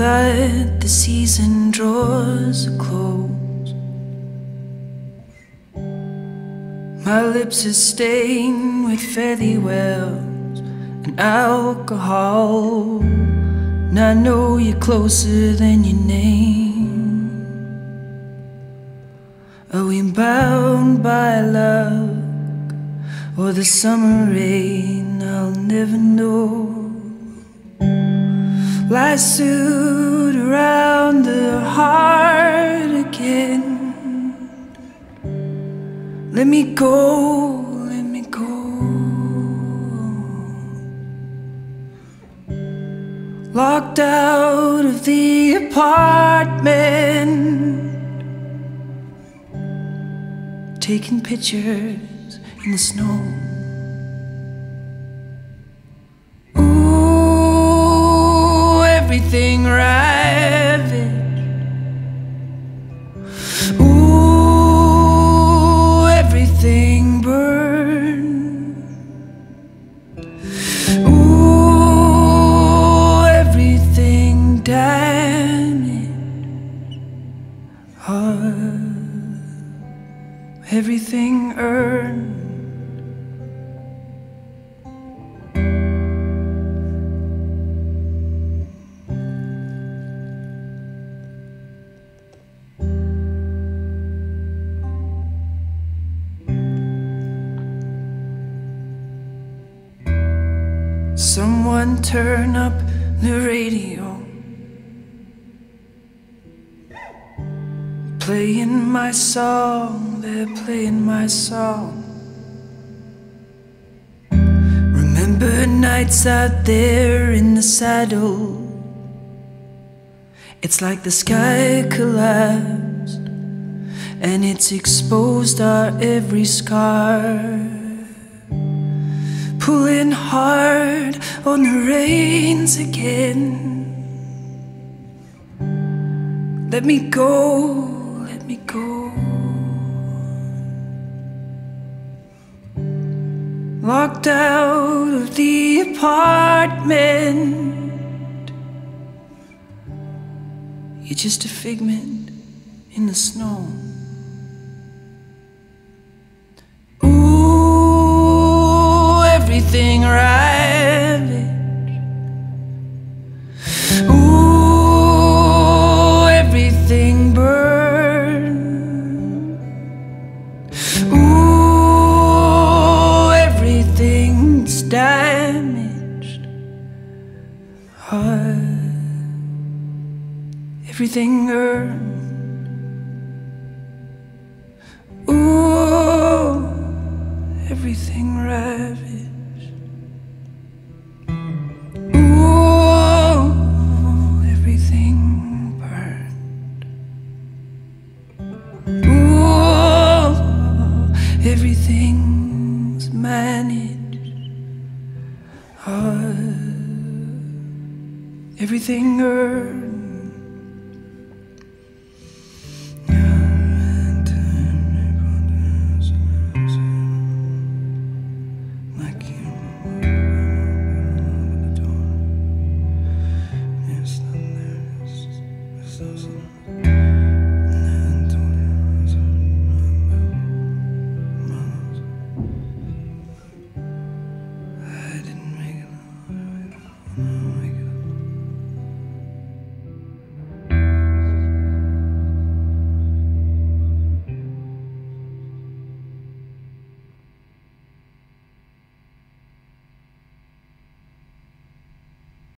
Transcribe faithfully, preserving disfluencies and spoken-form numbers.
that the season draws a close. My lips are stained with fairy wells and alcohol, and I know you're closer than your name. Are we bound by luck or the summer rain? I'll never know. Lassoed around the heart again. Let me go, let me go. Locked out of the apartment, taking pictures in the snow. Everything ravaged. Ooh, everything burned. Ooh, everything damaged. Heart, everything earned. Someone turn up the radio, playing my song, they're playing my song. Remember nights out there in the saddle. It's like the sky collapsed and it's exposed our every scar. Pulling hard on the reins again. Let me go, let me go. Locked out of the apartment. You're just a figment in the snow. Everything ravaged. Ooh, everything burned. Ooh, everything's damaged. Heart, everything earned. Ooh, everything ravaged. Everything's managed. Hard. Everything earned.